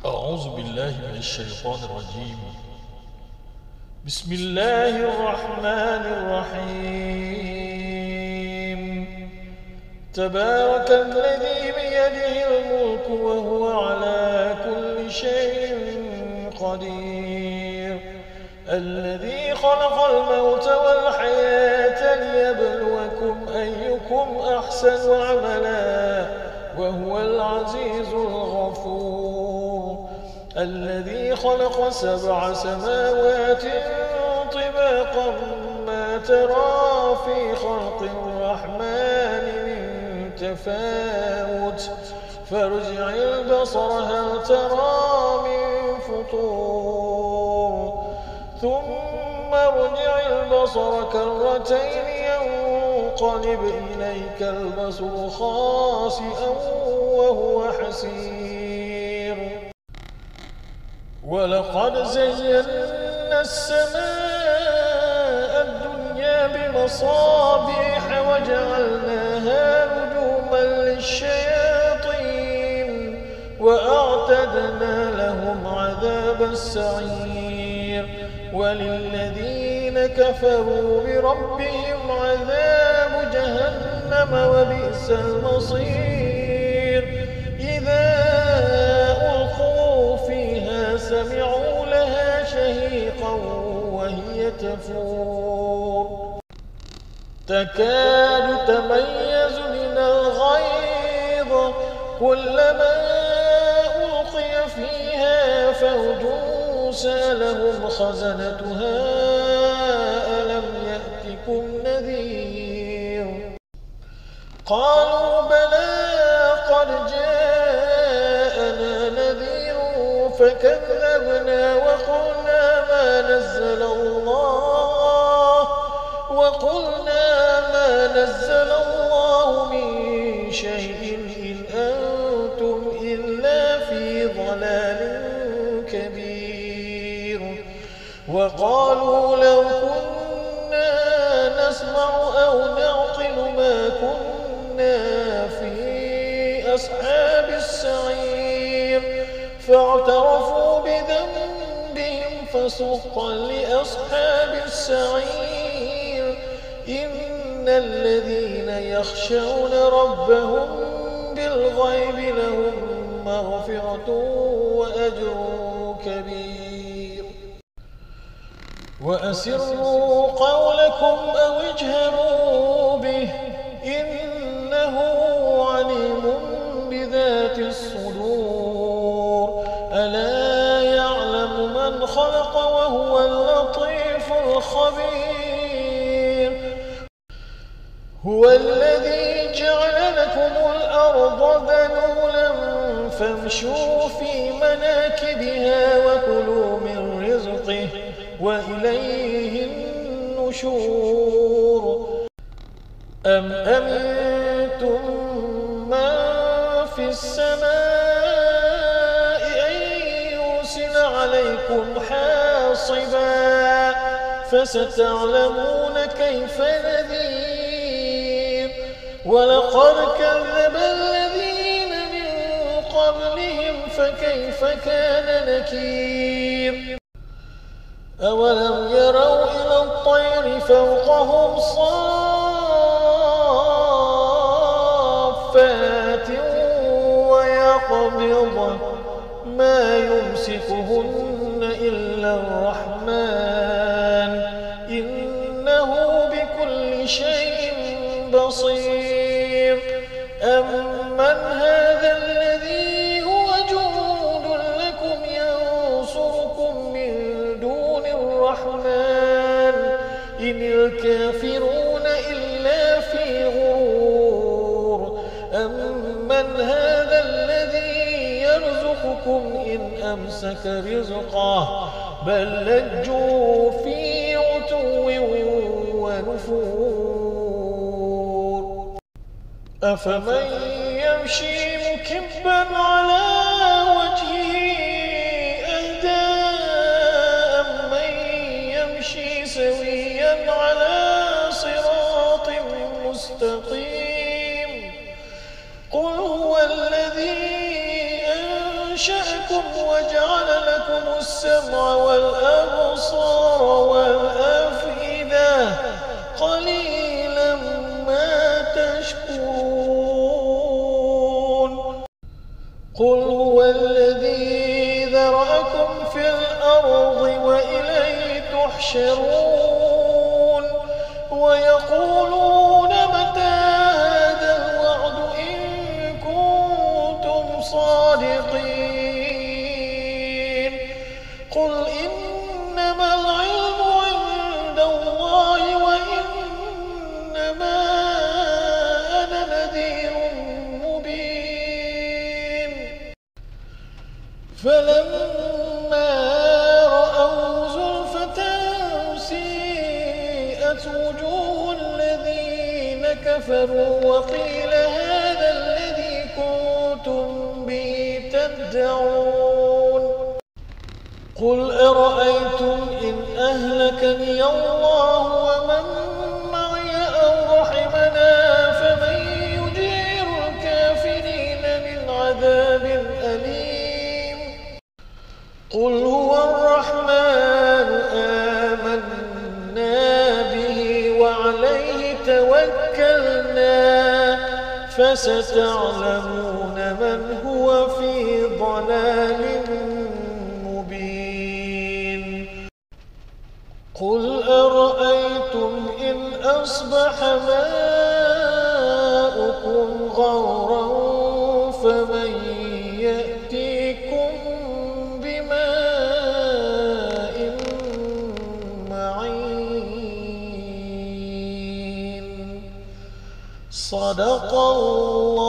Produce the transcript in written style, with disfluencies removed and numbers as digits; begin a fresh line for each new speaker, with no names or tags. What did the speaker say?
أعوذ بالله من الشيطان الرجيم. بسم الله الرحمن الرحيم. تبارك الذي بيده الملك وهو على كل شيء قدير. الذي خلق الموت والحياة ليبلوكم أيكم أحسن عملا وهو العزيز الغفور. الذي خلق 7 سماوات طباقا ما ترى في خلق الرحمن من تفاوت فارجع البصر هل ترى من فطور ثم ارجع البصر كرتين ينقلب إليك البصر خاسئا وهو حسير. ولقد زينا السماء الدنيا بمصابيح وجعلناها رجوما للشياطين وأعتدنا لهم عذاب السعير. وللذين كفروا بربهم عذاب جهنم وبئس المصير. إذا ألقوا فيها سمعوا لها شهيقا وهي تفور تكاد تميز من الغيظ كلما ألقي فيها فوج سألهم خزنتها ألم يأتكم نذير قالوا بلى قد جاءنا نذير فكذبنا وقلنا ما نزل الله من شيء إن أنتم إلا في ضلال كبير. وقالوا لو كنا نسمع أو نعقل ما كنا في أصحاب السعير فاعترفوا بذنبهم فسحقا لأصحاب السعير. إن الذين يخشون ربهم بالغيب لهم مغفرة وأجر كبير. وأسروا قولكم أو اجهروا به إنه عليم بذات الصدور. ألا يعلم من خلق وهو اللطيف الخبير. هو الذي جعل لكم الأرض ذلولا فامشوا في مناكبها وكلوا من رزقه وإليه النشور. أم أمنتم من في السماء أن يرسل عليكم حاصبا فستعلمون كيف نذير. ولقد كذب الذين من قبلهم فكيف كان نكير. أولم يروا إلى الطير فوقهم صافات ويقبضن ما يمسكهن إلا الرحمن إنه بكل شيء بصير. أمن هذا الذي هو جند لكم ينصركم من دون الرحمن إن الكافرون إلا في غرور. أمن هذا الذي يرزقكم إن أمسك رزقه بل لجوا في عتو ونفور. أفمن يمشي مكبا على وجهه أهدى أمن يمشي سويا على صراط مستقيم. قل هو الذي أنشأكم وجعل لكم السمع والأبصار والأفئدة قليلا ما تشكرون قل هو الذي ذرأكم في الأرض وإليه تحشرون ويقولون متى هذا الوعد إن كنتم صادقين قل إنما العلم عند الله وإنما أنا نذير مبين فلما رأوا زلفة سيئت وجوه الذين كفروا وقيل هذا الذي كنتم به تدعون قل أرأيتم إن أهلكني الله ومن معي أو رحمنا فمن يجير الكافرين من عذاب أليم قل هو الرحمن آمنا به وعليه توكلنا فستعلمون من هو في ضلال مبين قل أرأيتم إن أصبح ماؤكم غورا فمن يأتيكم بماء معين صدق الله